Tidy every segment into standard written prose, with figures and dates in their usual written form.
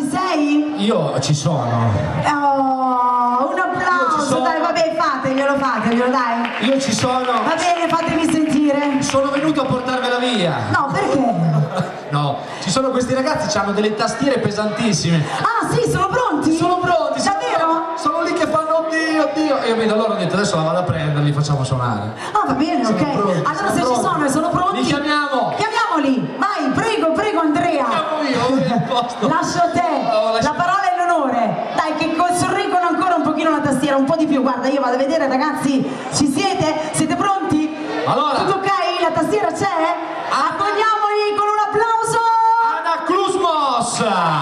ci sei? Io ci sono. Oh, un applauso, dai, vabbè, fateglielo, dai. Io ci sono. Va bene, fatemi sentire. Sono venuto a portarvela via. No, perché? No, ci sono questi ragazzi, hanno delle tastiere pesantissime. Ah, sì, sono pronti? Sono pronti. Davvero? Sono lì che fanno oddio. E io vedo loro, ho detto adesso la vado a prendere, li facciamo suonare. Ah, va bene, Sono ok. pronti, Allora se ci sono e sono pronti, li chiamiamo. Chiamiamoli. Vai, prego Andrea. Chiamo io, a posto. Lascio a te. La parola è l'onore. Dai, che sorreggono ancora un pochino la tastiera, un po' di più. Guarda, io vado a vedere, ragazzi. Ci siete? Siete pronti? Allora. Tutto ok? La tastiera c'è? Accogliamoli con un applauso. Anaclusmos!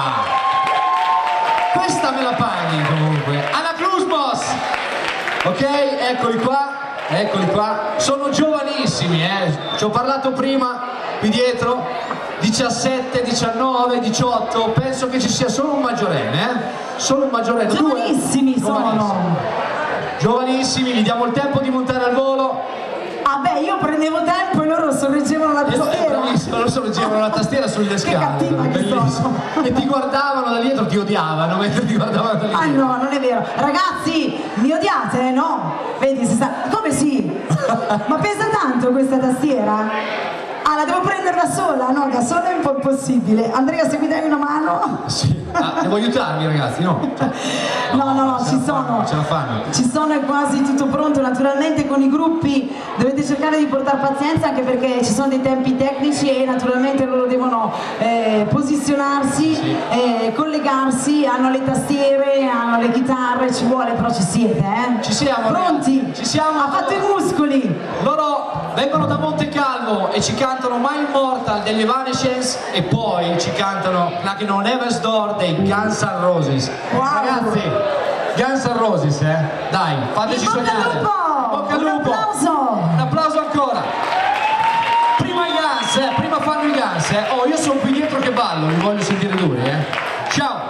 Questa me la paghi comunque. Anaclusmos! Ok, eccoli qua. Sono giovanissimi, ci ho parlato prima, qui dietro, 17, 19, 18, penso che ci sia solo un maggiorenne, Solo un maggiorenne. Giovanissimi sono. Giovanissimi, gli diamo il tempo di montare al volo. Ah beh, io prendevo tempo e loro sorreggevano la tastiera. Bravissimo, loro sorreggevano la tastiera sulle scale. Che cattiva che sono. E ti guardavano da dietro, ti odiavano mentre ti guardavano da dietro. Ah no, non è vero. Ragazzi, mi odiate, no? Vedi, si sta... Come sì? Ma pesa tanto questa tastiera? Ah, la devo prendere da sola? No, da sola è un po' impossibile. Andrea, se mi dai una mano? Sì. Ah, devo aiutarvi ragazzi, no? No, ci sono. Ce la fanno. Ci sono, è quasi tutto pronto. Naturalmente con i gruppi dovete cercare di portare pazienza, anche perché ci sono dei tempi tecnici e naturalmente loro devono posizionarsi, sì. Collegarsi, hanno le tastiere, hanno le chitarre, ci vuole, però ci siete, Ci siamo. Pronti? Ragazzi. Ci siamo. Ha fatto i muscoli. Loro vengono da Monte Calvo e ci cantano My Immortal degli Evanescence e poi ci cantano Knocking on Heaven's Door dei Guns N' Roses. Wow. Ragazzi, Guns N' Roses, dai, fateci sognare. Bocca al lupo! Un applauso ancora. Prima i Guns, prima fanno i Guns, Oh, io sono qui dietro che ballo, li voglio sentire duri, Ciao!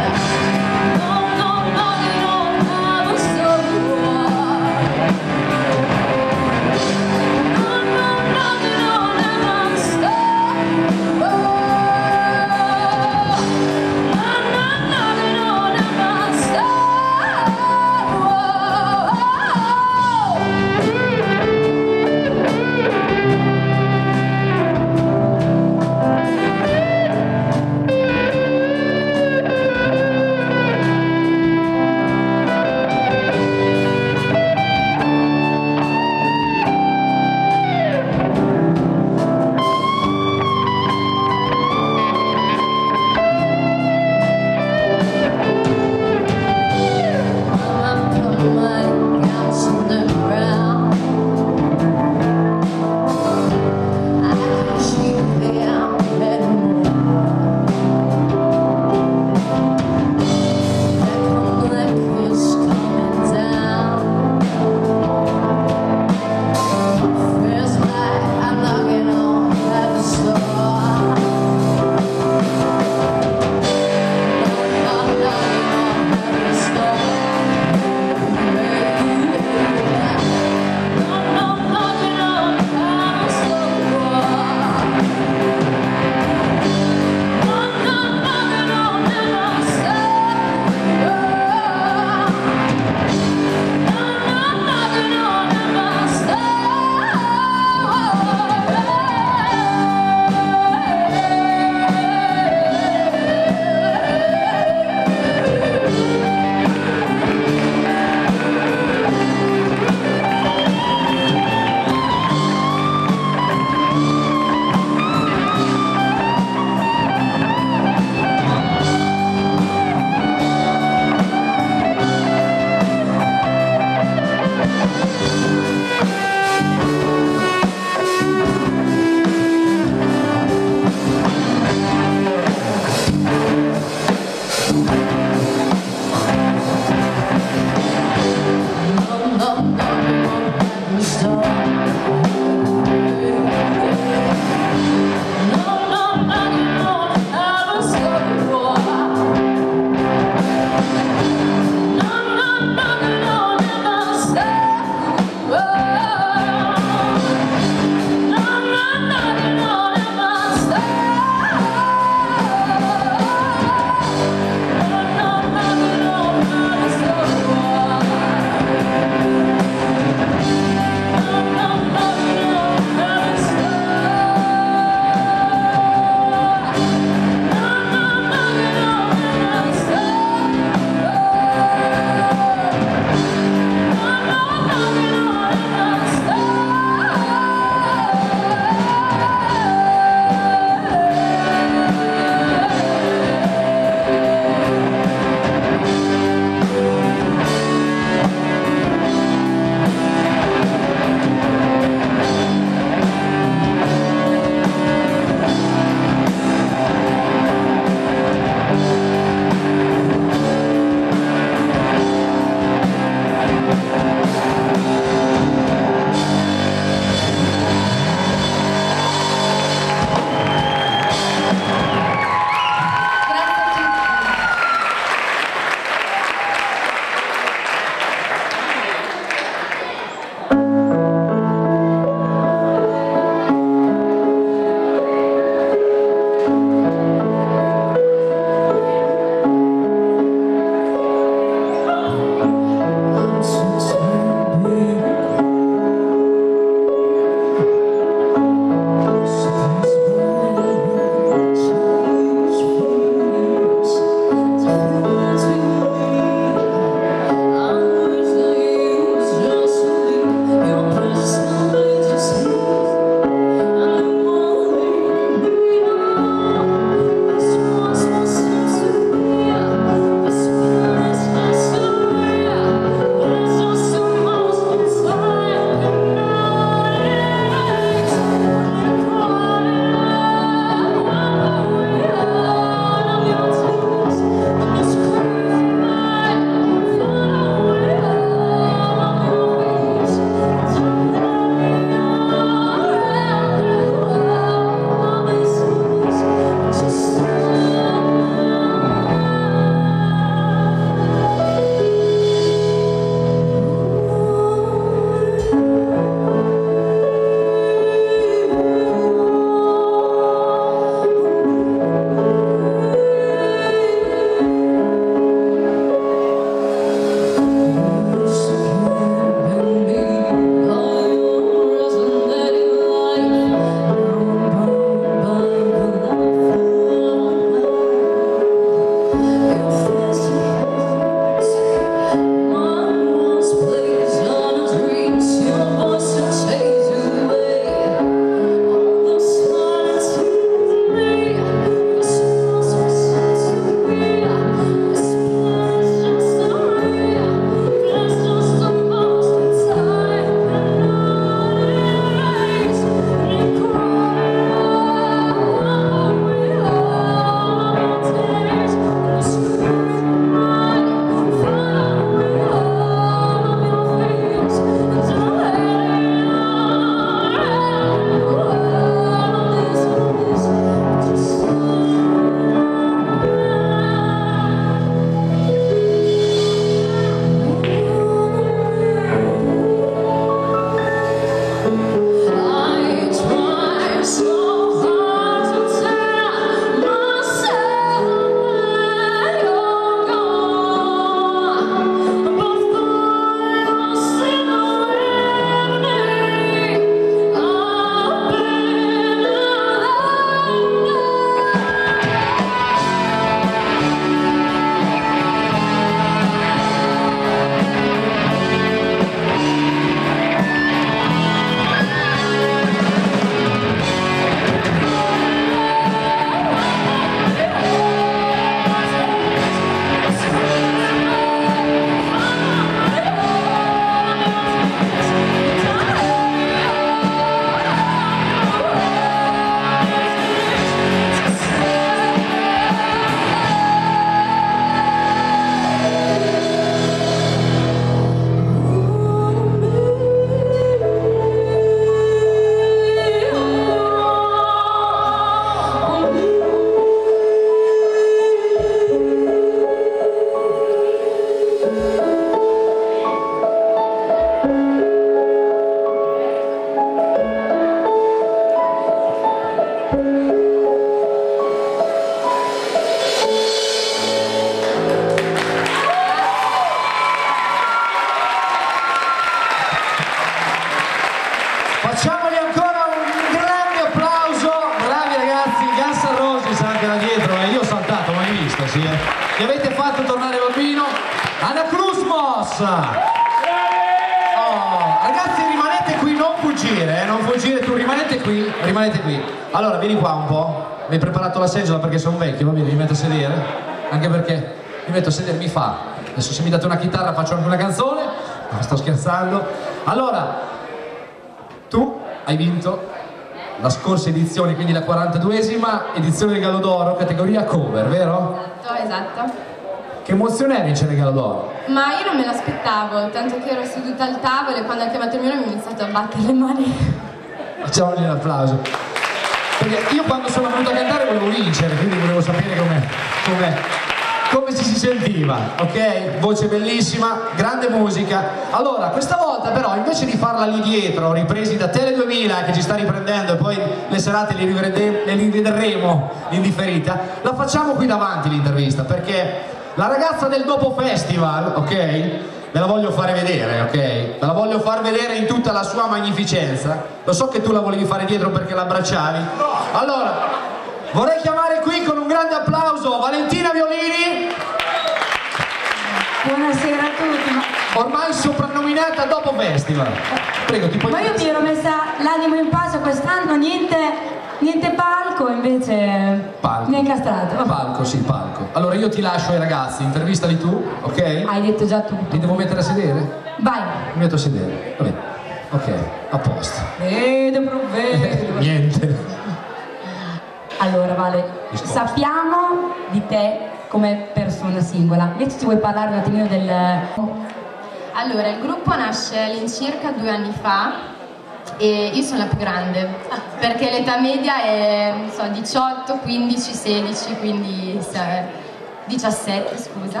Oh, ragazzi, rimanete qui, non fuggire, non fuggire, tu rimanete qui. Allora, vieni qua un po'. Mi hai preparato la seggiola perché sono vecchio, va bene, mi metto a sedere. Anche perché mi metto a sedere, mi fa. Adesso se mi date una chitarra faccio anche una canzone. No, sto scherzando. Allora, tu hai vinto la scorsa edizione, quindi la 42esima edizione del Gallo d'Oro, categoria cover, vero? Esatto. Che emozione è vincere il Gallo d'Oro? Ma io non me l'aspettavo, tanto che ero seduta al tavolo e quando ha chiamato il mio nome mi ho iniziato a battere le mani. Facciamogli un applauso. Perché io quando sono venuto a cantare volevo vincere, quindi volevo sapere come si sentiva, ok? Voce bellissima, grande musica. Allora, questa volta però invece di farla lì dietro, ripresi da Tele 2000 che ci sta riprendendo e poi le serate le rivedremo in differita, la facciamo qui davanti l'intervista, perché la ragazza del dopo festival, ok? Ve la voglio fare vedere, ok? Ve la voglio far vedere in tutta la sua magnificenza. Lo so che tu la volevi fare dietro perché la abbracciavi. Allora, vorrei chiamare qui con un grande applauso Valentina Violini. Buonasera a tutti. Ormai soprannominata dopo festival. Prego, ti puoi... Ma io mi ero messa l'animo in pace quest'anno, niente palco, invece Palco. mi ha incastrato. Palco, sì, palco. Allora io ti lascio ai ragazzi, intervistali tu, ok? Hai detto già tutto. Ti devo mettere a sedere? Vai. Mi metto a sedere, va bene. Ok, a posto. Vedo. Niente. Allora Vale, Risposta. sappiamo di te come persona singola, invece ci vuoi parlare un attimino del... Allora, il gruppo nasce all'incirca 2 anni fa e io sono la più grande, perché l'età media è, non so, 18, 15, 16, quindi 17, scusa.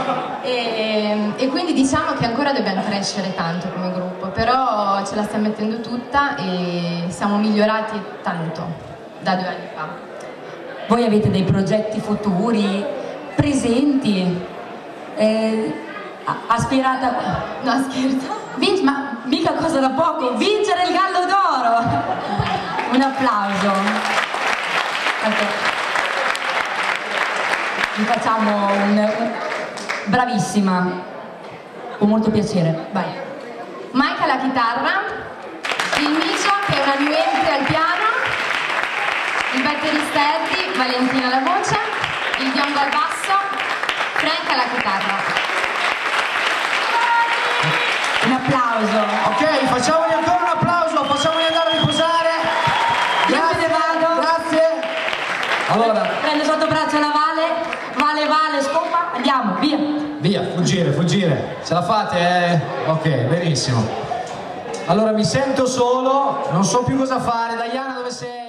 E quindi diciamo che ancora dobbiamo crescere tanto come gruppo, però ce la stiamo mettendo tutta e siamo migliorati tanto da 2 anni fa. Voi avete dei progetti futuri, presenti, aspirata... No, scherzo. Ma mica cosa da poco, vincere il Gallo d'Oro! Un applauso. Ok. Vi facciamo bravissima, con molto piacere. Vai. Mike alla chitarra, il Micio che è una new entry al piano, il batterista Eddie, Valentina alla voce, il biondo al basso, Frank alla chitarra. Un applauso. Ok, facciamogli ancora un applauso, facciamogli andare a riposare. Io me ne vado. Grazie. Allora, Prendo sotto braccio la Vale, scopa, andiamo, via. via, fuggire. Ce la fate? Ok, benissimo. Allora mi sento solo, non so più cosa fare. Diana, dove sei?